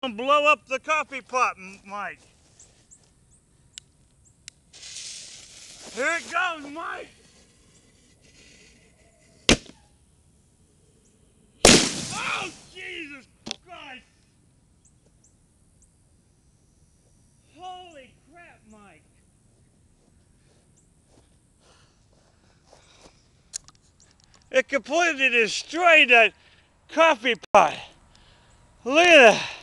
Blow up the coffee pot, Mike. Here it goes, Mike. Oh, Jesus Christ. Holy crap, Mike. It completely destroyed that coffee pot. Look at that.